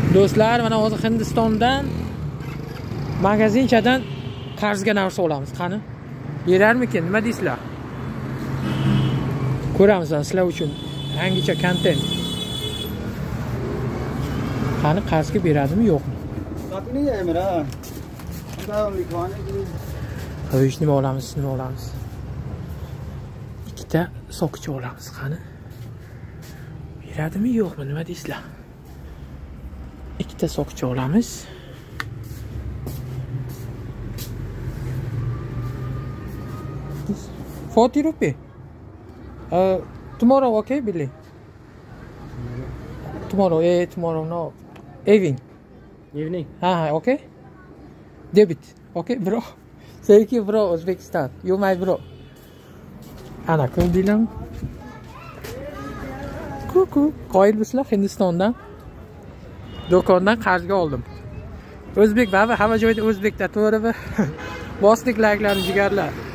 Do'stlar, mana hozir Hindistondan magazinchadan Qarzga narsa olamiz. Qani? Berarmikin? Nima deysizlar? Ko'ramiz sizlar uchun yangicha kontent. Qani Qarzga beradimi, yo'qmi? Xo'sh, nima olamiz? Ikkita sokcha olamiz, qani? Beradimi, yo'qmi? Nima deysizlar? Ikkita sokcha olamiz. ₹40. Tomorrow, okay, Billy? Tomorrow, no. Evening. Okay? Debit. Okay, bro. Thank you, bro, Uzbekistan. You my bro. Ana, ko'rdinglarmi? Qoyil bizlar Hindistondan. Dokondan qarzga oldim. O'zbek baba, hamma joyda o'zbekda, to'g'rimi? Bosdik layklarni jigarlar.